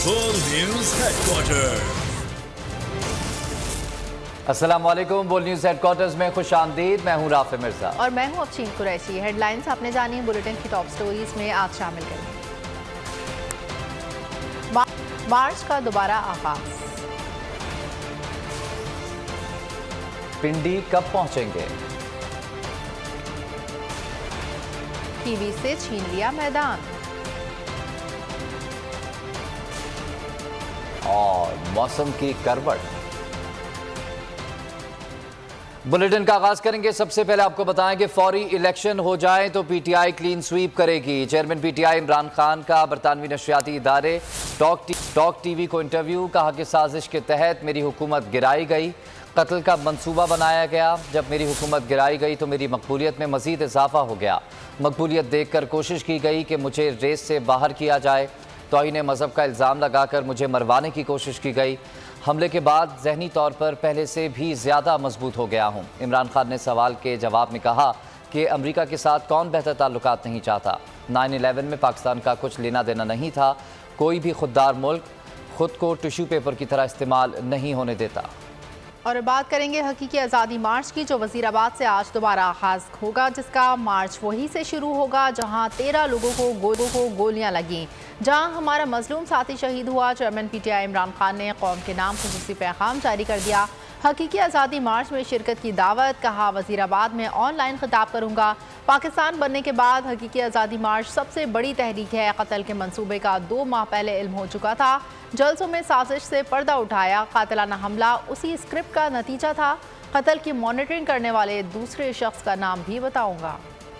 बोल news headquarter. अस्सलामुअलैकुम। बोल न्यूज हेडक्वार्टर्स में खुश आमदीद। मैं हूं राफे मिर्जा और मैं हूं अफशीन कुरैशी। हेडलाइंस आपने जानी है बुलेटिन की टॉप स्टोरीज में आज शामिल करें। मार्च का दोबारा आगाज, पिंडी कब पहुंचेंगे? टीवी से छीन लिया मैदान और मौसम की करवट। बुलेटिन का आगाज करेंगे। सबसे पहले आपको बताएं कि फौरी इलेक्शन हो जाए तो पीटीआई क्लीन स्वीप करेगी। चेयरमैन पीटीआई इमरान खान का बरतानवी नशरियाती इदारे टॉक टीवी को इंटरव्यू। कहा कि साजिश के तहत मेरी हुकूमत गिराई गई, कत्ल का मंसूबा बनाया गया। जब मेरी हुकूमत गिराई गई तो मेरी मकबूलियत में मजीद इजाफा हो गया। मकबूलियत देखकर कोशिश की गई कि मुझे रेस से बाहर किया जाए। तौहीन मज़हब का इल्ज़ाम लगाकर मुझे मरवाने की कोशिश की गई। हमले के बाद ज़हनी तौर पर पहले से भी ज़्यादा मजबूत हो गया हूँ। इमरान खान ने सवाल के जवाब में कहा कि अमेरिका के साथ कौन बेहतर ताल्लुकात नहीं चाहता। 9/11 में पाकिस्तान का कुछ लेना देना नहीं था। कोई भी खुददार मुल्क खुद को टिश्यू पेपर की तरह इस्तेमाल नहीं होने देता। और बात करेंगे हकीकी आज़ादी मार्च की, जो वज़ीराबाद से आज दोबारा आगाज होगा, जिसका मार्च वहीं से शुरू होगा जहां 13 लोगों को गोलियां लगीं, जहां हमारा मजलूम साथी शहीद हुआ। चेयरमैन पीटीआई इमरान खान ने कौम के नाम खुसूसी पैगाम जारी कर दिया। हकीकी आज़ादी मार्च में शिरकत की दावत। कहा वज़ीराबाद में ऑनलाइन खिताब करूंगा। पाकिस्तान बनने के बाद हकीकी आज़ादी मार्च सबसे बड़ी तहरीक है। कत्ल के मंसूबे का 2 माह पहले इल्म हो चुका था। जलसों में साजिश से पर्दा उठाया। कातिलाना हमला उसी स्क्रिप्ट का नतीजा था। कत्ल की मॉनिटरिंग करने वाले दूसरे शख्स का नाम भी बताऊंगा।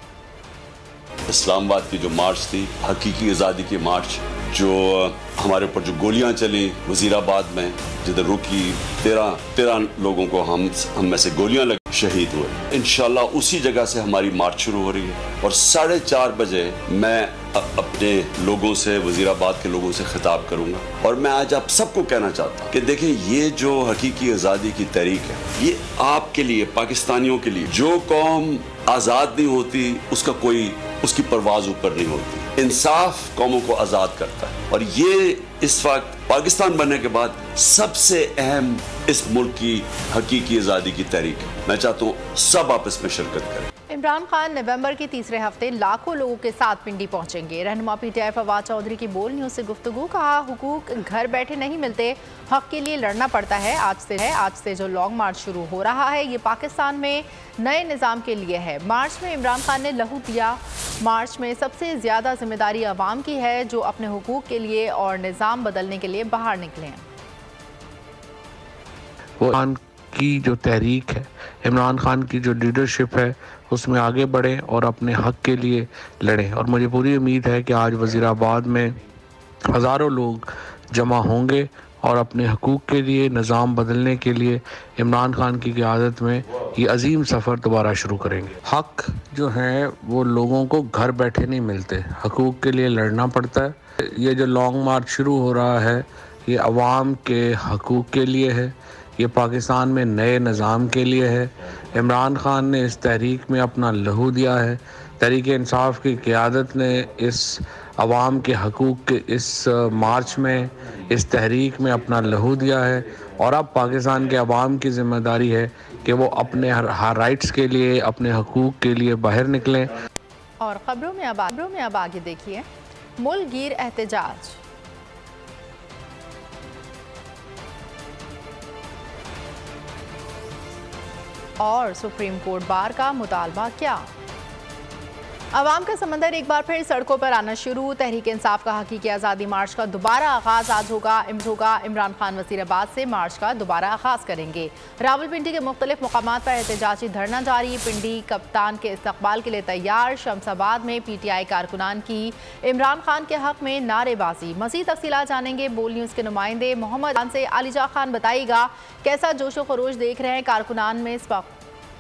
इस्लामाबाद की जो मार्च थी, हकीकी आज़ादी की मार्च, जो हमारे ऊपर जो गोलियां चली वजीराबाद में, जिधर रुकी 13 लोगों को हम में से गोलियां लगी, शहीद हुए। इंशाल्लाह उसी जगह से हमारी मार्च शुरू हो रही है। और 4:30 बजे मैं अपने लोगों से, वजीराबाद के लोगों से खिताब करूंगा। और मैं आज आप सबको कहना चाहता हूँ कि देखें, ये जो हकीकी आज़ादी की तहरीक है, ये आपके लिए, पाकिस्तानियों के लिए। जो कौम आज़ाद नहीं होती उसकी परवाज ऊपर नहीं होती। इंसाफ कौमों को आज़ाद करता है। और ये इस वक्त पाकिस्तान बनने के बाद सबसे अहम इस मुल्क की हकीकी आज़ादी की तहरीक है। मैं चाहता हूँ सब आप इसमें शिरकत करें। इमरान खान नवंबर के तीसरे हफ्ते लाखों लोगों के साथ पिंडी पहुंचेंगे। रहनुमा पीटीआई फवाद चौधरी की बोल न्यूज से गुफ्तगू। कहा हुकूक घर बैठे नहीं मिलते, हक के लिए लड़ना पड़ता है। आज से जो लॉन्ग मार्च शुरू हो रहा है, ये पाकिस्तान में नए निज़ाम के लिए है। मार्च में इमरान खान ने लहू दिया। मार्च में सबसे ज़्यादा जिम्मेदारी अवाम की है, जो अपने हुकूक के लिए और निज़ाम बदलने के लिए बाहर निकले हैं। इमरान की जो तहरीक है, इमरान खान की जो लीडरशिप है, उसमें आगे बढ़ें और अपने हक के लिए लड़ें। और मुझे पूरी उम्मीद है कि आज वज़ीराबाद में हज़ारों लोग जमा होंगे और अपने हकूक़ के लिए, निज़ाम बदलने के लिए इमरान खान की क़यादत में ये अजीम सफ़र दोबारा शुरू करेंगे। हक जो है वो लोगों को घर बैठे नहीं मिलते, हकूक़ के लिए लड़ना पड़ता है। ये जो लॉन्ग मार्च शुरू हो रहा है, ये अवाम के हकूक़ के लिए है, ये पाकिस्तान में नए निज़ाम के लिए है। इमरान खान ने इस तहरीक में अपना लहू दिया है। तहरीक इंसाफ की क़यादत ने इस अवाम के हकूक़ के इस मार्च में, इस तहरीक में अपना लहू दिया है। और अब पाकिस्तान के अवाम की ज़िम्मेदारी है कि वो अपने हर राइट्स के लिए, अपने हकूक़ के लिए बाहर निकलें। और खबरों में अब आगे देखिए, मुल्क गिर एहतजाज। और सुप्रीम कोर्ट बार का मुतालबा क्या? अवाम का समंदर एक बार फिर सड़कों पर आना शुरू। तहरीक इंसाफ का हकीकी आज़ादी मार्च का दोबारा आगाज आज होगा। इमरान खान वज़ीराबाद से मार्च का दोबारा आगाज करेंगे। रावलपिंडी के मुख्तलिफ मकामात पर एहतजाजी धरना जारी। पिंडी कप्तान के इस्तकबाल के लिए तैयार। शमसाबाद में पीटीआई कारकुनान की इमरान खान के हक में नारेबाजी। मज़ीद तफसीलात जानेंगे बोल न्यूज़ के नुमाइंदे मोहम्मद खान से। अलीजा खान बताइएगा, कैसा जोशो खरोश देख रहे हैं कारकुनान में इस वक्त?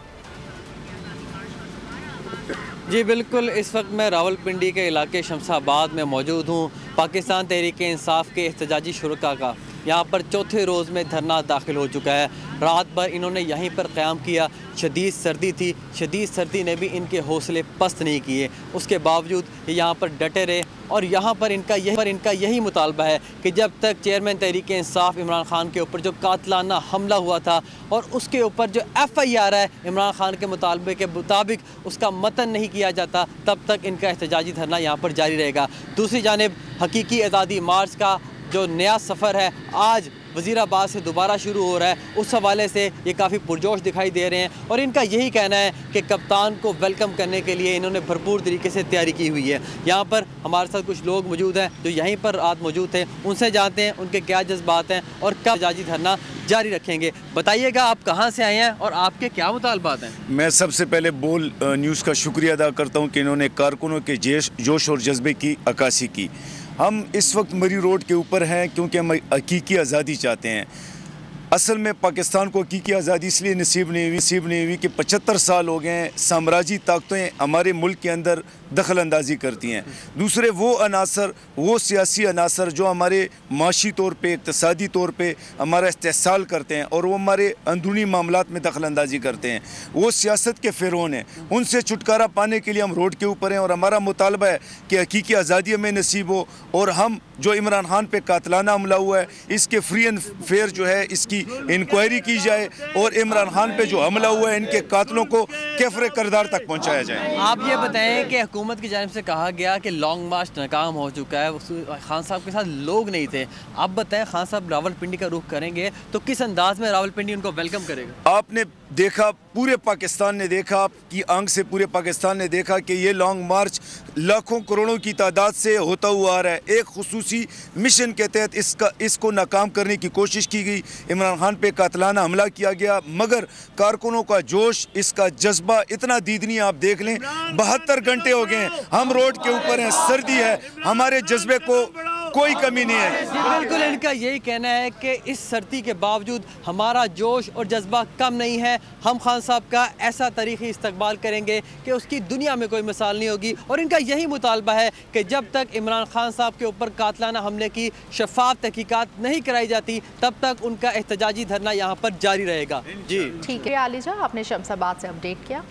जी बिल्कुल, इस वक्त मैं रावलपिंडी के इलाके शमसाबाद में मौजूद हूँ। पाकिस्तान तहरीक इंसाफ के एहतजाजी शुरका का यहाँ पर चौथे रोज़ में धरना दाखिल हो चुका है। रात भर इन्होंने यहीं पर क़याम किया। शदीद सर्दी थी, शदीद सर्दी ने भी इनके हौसले पस्त नहीं किए। उसके बावजूद ये यहाँ पर डटे रहे और यहाँ पर इनका यही मुतालबा है कि जब तक चेयरमैन तहरीक इंसाफ इमरान खान के ऊपर जो कातलाना हमला हुआ था और उसके ऊपर जो FIR है इमरान खान के मुतालबे के मुताबिक उसका मतन नहीं किया जाता, तब तक इनका एहतजाजी धरना यहाँ पर जारी रहेगा। दूसरी जानिब हकीकी आज़ादी मार्च का जो नया सफ़र है आज वज़ीराबाद से दोबारा शुरू हो रहा है, उस हवाले से ये काफ़ी पुरजोश दिखाई दे रहे हैं और इनका यही कहना है कि कप्तान को वेलकम करने के लिए इन्होंने भरपूर तरीके से तैयारी की हुई है। यहाँ पर हमारे साथ कुछ लोग मौजूद हैं जो यहीं पर रात मौजूद थे, उनसे जानते हैं उनके क्या जज्बात हैं और कब एहतजाजी धरना जारी रखेंगे। बताइएगा आप कहाँ से आए हैं और आपके क्या मुतालबात हैं? मैं सबसे पहले बोल न्यूज़ का शुक्रिया अदा करता हूँ कि इन्होंने कारकुनों के जोश और जज्बे की अक्कासी की। हम इस वक्त मरी रोड के ऊपर हैं क्योंकि हम हकीकी आज़ादी चाहते हैं। असल में पाकिस्तान को हकीकी आज़ादी इसलिए नसीब नहीं हुई कि 75 साल हो गए हैं साम्राज्यी ताकतें हमारे मुल्क के अंदर दखल अंदाजी करती हैं। दूसरे वो अनासर, वो सियासी अनासर जो हमारे माशी तौर पे, इक़्तिसादी तौर पे हमारा इस्तेहसाल करते हैं और वो हमारे अंदरूनी मामलात में दखल अंदाजी करते हैं, वो सियासत के फ़िरौन हैं। उनसे छुटकारा पाने के लिए हम रोड के ऊपर हैं और हमारा मुतालबा है कि हकीकी आज़ादी हमें नसीब हो और हम जो इमरान खान पे कातलाना हमला हुआ है इसके फ्री एंड फेयर जो है इसकी इंक्वायरी की जाए और इमरान खान पे जो हमला हुआ है इनके कातलों को कैफरे करदार तक पहुँचाया जाए। आप ये बताएं कि हुकूमत की जानिब से कहा गया कि लॉन्ग मार्च नाकाम हो चुका है, खान साहब के साथ लोग नहीं थे। आप बताएं खान साहब रावलपिंडी का रुख करेंगे तो किस अंदाज में रावलपिंडी उनको वेलकम करेगा? आपने देखा, पूरे पाकिस्तान ने देखा, आपकी आंख से पूरे पाकिस्तान ने देखा कि ये लॉन्ग मार्च लाखों करोड़ों की तादाद से होता हुआ आ रहा है। एक खुसूसी मिशन के तहत इसको नाकाम करने की कोशिश की गई, इमरान खान पे कातलाना हमला किया गया, मगर कारकुनों का जोश, इसका जज्बा इतना दीदनी आप देख लें। 72 घंटे हो गए हम रोड के ऊपर हैं, सर्दी है, हमारे जज्बे को कोई कमी नहीं है। बिल्कुल इनका यही कहना है कि इस सर्दी के बावजूद हमारा जोश और जज्बा कम नहीं है। हम खान साहब का ऐसा तारीखी इस्तकबाल करेंगे कि उसकी दुनिया में कोई मिसाल नहीं होगी और इनका यही मुतालबा है कि जब तक इमरान खान साहब के ऊपर कातलाना हमले की शफाफ तहकीकात नहीं कराई जाती तब तक उनका एहतजाजी धरना यहाँ पर जारी रहेगा। जी ठीक है आलिजा, आपने शमशाबाद से अपडेट किया।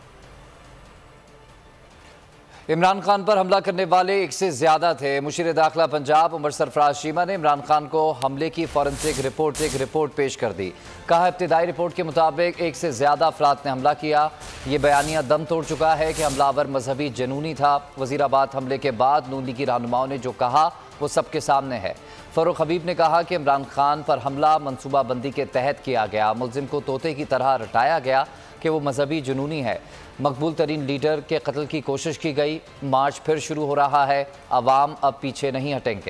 इमरान खान पर हमला करने वाले एक से ज्यादा थे। मुशीर दाखिला पंजाब उमर सरफराज शीमा ने इमरान खान को हमले की फॉरेंसिक रिपोर्ट पेश कर दी। कहा इब्तिदाई रिपोर्ट के मुताबिक एक से ज्यादा अफराद ने हमला किया। ये बयानिया दम तोड़ चुका है कि हमलावर मजहबी जनूनी था। वजीराबाद हमले के बाद नून लीगी रहनुमाओं ने जो कहा वो सबके सामने है। फरूख हबीब ने कहा कि इमरान खान पर हमला मनसूबाबंदी के तहत किया गया। मुलजिम को तोते की तरह रटाया गया कि वो मजहबी जुनूनी है। मकबूल तरीन लीडर के कत्ल की कोशिश की गई। मार्च फिर शुरू हो रहा है, अवाम अब पीछे नहीं हटेंगे।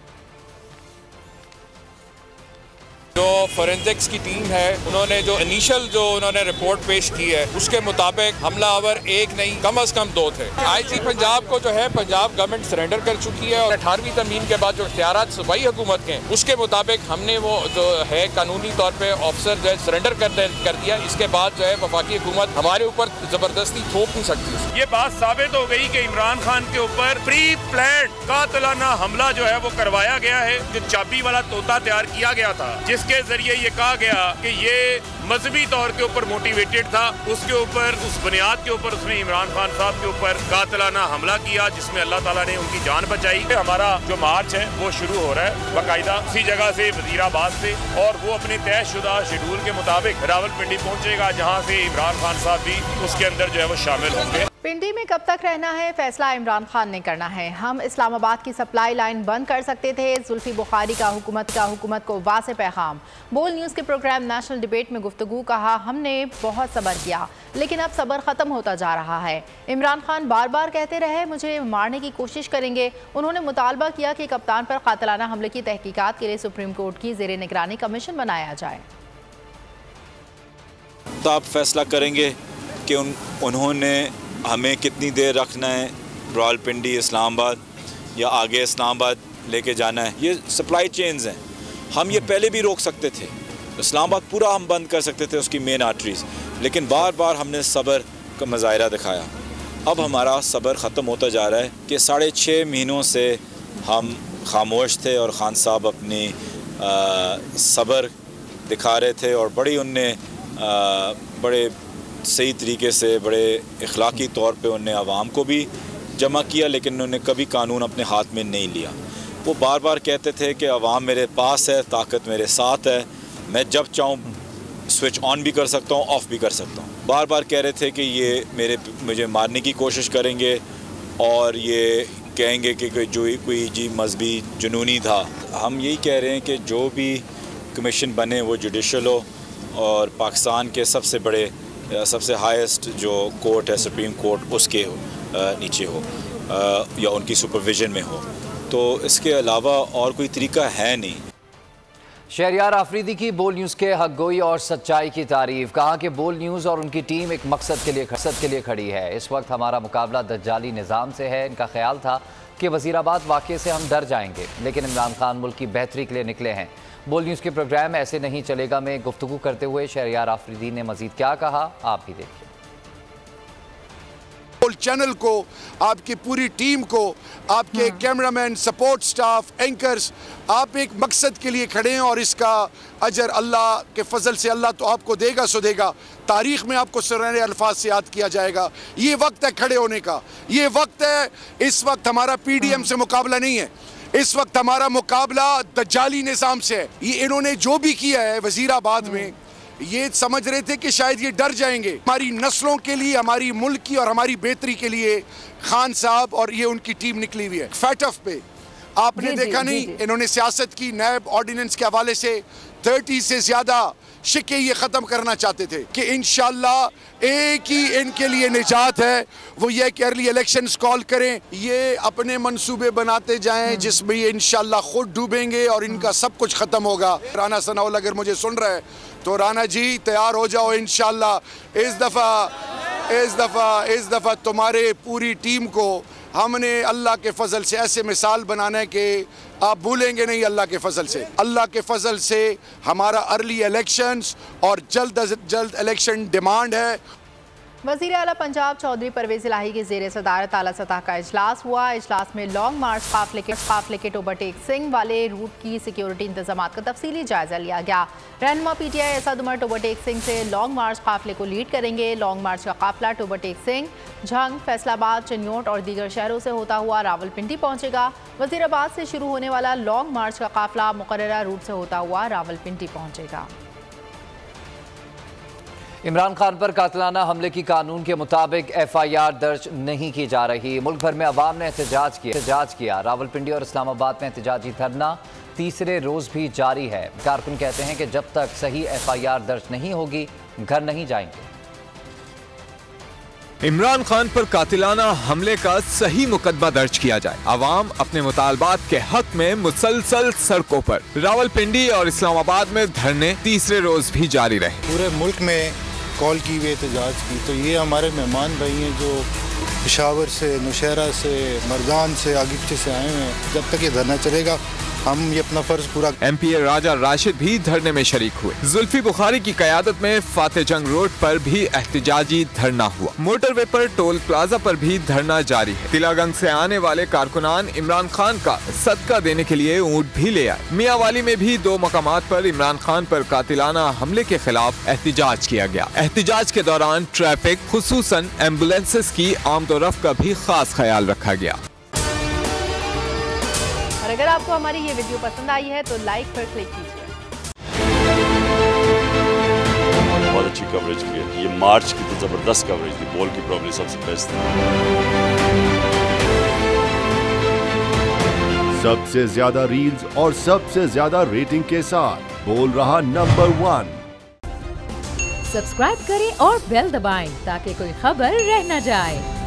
जो फोरेंसिक्स की टीम है उन्होंने जो इनिशियल जो उन्होंने रिपोर्ट पेश की है उसके मुताबिक हमलावर एक नहीं कम से कम 2 थे। IG पंजाब को जो है पंजाब गवर्नमेंट सरेंडर कर चुकी है और 18वीं तरमीम के बाद जो इख्तियारात सूबाई हुकूमत के उसके मुताबिक हमने वो जो है कानूनी तौर पे ऑफिसर जो है सरेंडर कर दिया। इसके बाद जो है वफाकी हुकूमत हमारे ऊपर जबरदस्ती थोप नहीं सकती। ये बात साबित हो गई कि इमरान खान के ऊपर प्री प्लान कातलाना हमला जो है वो करवाया गया है। जो चाबी वाला तोता तैयार किया गया था जिसके जरिए ये कहा गया कि ये मजहबी तौर के ऊपर मोटिवेटेड था, उसके ऊपर उस बुनियाद के ऊपर उसने इमरान खान साहब के ऊपर कातलाना हमला किया जिसमें अल्लाह ताला ने उनकी जान बचाई। हमारा जो मार्च है वो शुरू हो रहा है बाकायदा उसी जगह से वजीराबाद से और वो अपने तयशुदा शेड्यूल के मुताबिक रावलपिंडी पहुंचेगा जहां से इमरान खान साहब भी उसके अंदर जो है वो शामिल होंगे। पिंडी में कब तक रहना है फैसला इमरान खान ने करना है। हम इस्लामाबाद की सप्लाई लाइन बंद कर सकते थे। जुल्फी बुखारी का हुकूमत को वाज़ेह पैगाम। बोल न्यूज़ के प्रोग्राम नेशनल डिबेट में गुफ्तगू कहा हमने बहुत सब्र किया लेकिन अब सब्र ख़त्म होता जा रहा है। इमरान खान बार बार कहते रहे मुझे मारने की कोशिश करेंगे। उन्होंने मुतालबा किया कि कप्तान पर कातलाना हमले की तहकीकात के लिए सुप्रीम कोर्ट की ज़ेरे निगरानी कमीशन बनाया जाए। तो आप फैसला करेंगे कि उन्होंने हमें कितनी देर रखना है रावलपिंडी इस्लामाबाद या आगे इस्लामाबाद लेके जाना है। ये सप्लाई चेन्स हैं, हम ये पहले भी रोक सकते थे। इस्लामाबाद पूरा हम बंद कर सकते थे उसकी मेन आर्टरीज, लेकिन बार बार हमने सब्र का मुजाहिरा दिखाया। अब हमारा सब्र ख़त्म होता जा रहा है कि 6.5 महीनों से हम खामोश थे और खान साहब अपनी सब्र दिखा रहे थे और बड़े सही तरीके से, बड़े इखलाकी तौर पे उन्हें आवाम को भी जमा किया, लेकिन उन्होंने कभी कानून अपने हाथ में नहीं लिया। वो बार बार कहते थे कि आवाम मेरे पास है, ताकत मेरे साथ है, मैं जब चाहूँ स्विच ऑन भी कर सकता हूँ, ऑफ़ भी कर सकता हूँ। बार बार कह रहे थे कि ये मुझे मारने की कोशिश करेंगे और ये कहेंगे कि कोई जी मजहबी जुनूनी था। हम यही कह रहे हैं कि जो भी कमीशन बने वो जुडिशल हो और पाकिस्तान के सबसे हाईएस्ट जो कोर्ट है, सुप्रीम कोर्ट, उसके नीचे हो या उनकी सुपरविजन में हो। तो इसके अलावा और कोई तरीका है नहीं। शहरयार आफरीदी की बोल न्यूज़ के हक गोई और सच्चाई की तारीफ। कहा कि बोल न्यूज़ और उनकी टीम एक मकसद के लिए खड़ी है। इस वक्त हमारा मुकाबला दज्जाली निज़ाम से है। इनका ख्याल था कि वज़ीराबाद वाक़े से हम डर जाएंगे, लेकिन इमरान खान मुल्क की बेहतरी के लिए निकले हैं। बोल न्यूज़ के प्रोग्राम ऐसे नहीं चलेगा में गुफ्तगू करते हुए शहरयार आफरीदी ने मज़ीद क्या कहा, आप भी देखिए। चैनल को, आपकी पूरी टीम को, आपके कैमरामैन, सपोर्ट स्टाफ, एंकर्स, आप एक मकसद के लिए खड़े हैं और इसका अजर अल्लाह के फजल से अल्लाह तो आपको देगा सो देगा। तारीख में आपको सुनहरे अल्फाज से याद किया जाएगा। ये वक्त है खड़े होने का, ये वक्त है। इस वक्त हमारा PDM से मुकाबला नहीं है, इस वक्त हमारा मुकाबला दज्जाली निज़ाम से है। ये इन्होंने जो भी किया है वजीराबाद में, ये समझ रहे थे कि शायद ये डर जाएंगे। हमारी नस्लों के लिए, हमारी मुल्क की और हमारी बेहतरी के लिए खान साहब और ये उनकी टीम निकली हुई है। फैटफ पे आपने देखा नहीं, इन्होंने सियासत की, नैब ऑर्डिनेंस के हवाले से 30 से ज्यादा शिके ये ख़त्म करना चाहते थे कि इंशाल्लाह एक ही इनके लिए निजात है, वो ये कि अर्ली इलेक्शंस कॉल करें। ये अपने मंसूबे बनाते जाएं जिसमें ये इंशाल्लाह खुद डूबेंगे और इनका सब कुछ ख़त्म होगा। राना सनाउल अगर मुझे सुन रहा है तो राना जी तैयार हो जाओ इंशाल्लाह। इस दफ़ा तुम्हारे पूरी टीम को हमने अल्लाह के फजल से ऐसे मिसाल बनाना है कि आप भूलेंगे नहीं। अल्लाह के फजल से हमारा अर्ली इलेक्शंस और जल्द अज जल्द इलेक्शन डिमांड है। वज़ीर आला पंजाब चौधरी परवेज़ इलाही की ज़ेर सदारत आला सतह का इजलास हुआ। इजलास में लॉन्ग मार्च काफिले के ओवरटेक सिंह वाले रूट की सिक्योरिटी इंतजाम का तफसीली जायजा लिया गया। रहनुमा PTI असद उमर ओवरटेक सिंह से लॉन्ग मार्च काफिले को लीड करेंगे। लॉन्ग मार्च का काफिला ओवरटेक सिंह, झंग, फैसलाबाद, चिन्योट और दीगर शहरों से होता हुआ रावलपिंडी पहुंचेगा। वज़ीराबाद से शुरू होने वाला लॉन्ग मार्च का काफिला मुकर्ररा रूट से होता हुआ रावलपिंडी पहुंचेगा। इमरान खान पर कातिलाना हमले की कानून के मुताबिक FIR दर्ज नहीं की जा रही। मुल्क भर में अवाम ने एहतजाज किया। रावलपिंडी और इस्लामाबाद में एहतजाजी धरना तीसरे रोज भी जारी है। कारकुन कहते हैं कि जब तक सही FIR दर्ज नहीं होगी घर नहीं जाएंगे। इमरान खान पर कातिलाना हमले का सही मुकदमा दर्ज किया जाए। अवाम अपने मुतालबात के हक में मुसलसल सड़कों पर। रावलपिंडी और इस्लामाबाद में धरने तीसरे रोज भी जारी रहे। पूरे मुल्क में कॉल की हुई एहतजाज की, तो ये हमारे मेहमान भाई हैं जो पेशावर से, नौशहरा से, मर्दान से, आगे पीछे से आए हुए हैं। जब तक ये धरना चलेगा हम ये अपना फर्ज पूरा। MP राजा राशिद भी धरने में शरीक हुए। जुल्फी बुखारी की क़यादत में फाते जंग रोड पर भी एहतजाजी धरना हुआ। मोटरवे पर टोल प्लाजा पर भी धरना जारी है। तिलागंज से आने वाले कारकुनान इमरान खान का सदका देने के लिए ऊंट भी ले आए। मियांवाली में भी 2 मकामात पर इमरान खान पर कातिलाना हमले के खिलाफ एहतजाज किया गया। एहतजाज के दौरान ट्रैफिक, खुसूसन एम्बुलेंसेस की आमदोरफ्त का भी खास ख्याल रखा गया। और अगर आपको हमारी ये वीडियो पसंद आई है तो लाइक पर क्लिक कीजिए। बहुत अच्छी कवरेज की है। ये मार्च की तो जबरदस्त कवरेज थी। बॉल की प्रॉब्लम सबसे बेस्ट थी। सबसे ज्यादा रील्स और सबसे ज्यादा रेटिंग के साथ बोल रहा नंबर 1। सब्सक्राइब करें और बेल दबाएं ताकि कोई खबर रह न जाए।